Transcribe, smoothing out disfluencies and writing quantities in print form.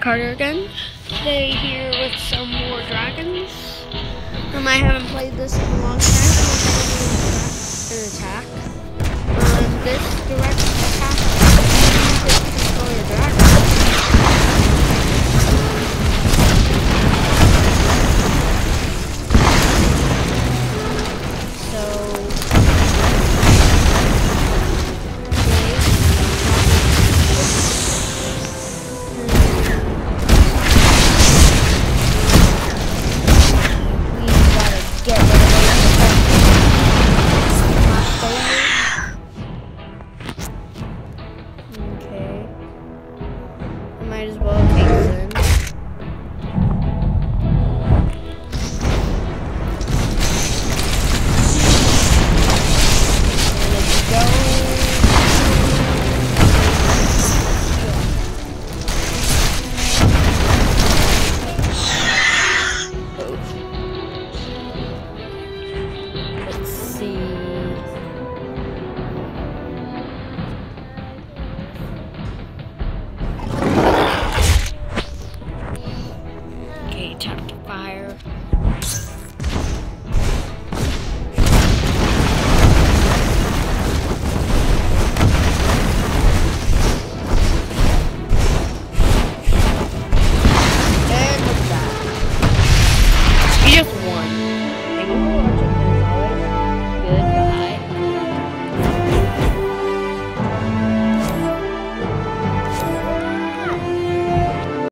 Carter again. Today here with some more dragons. I haven't played this in a long time, so we're going to do an attack. This direct attack, you can control your dragon. Might as well take them. Let's go. Let's see. Time to fire. And look at that. He just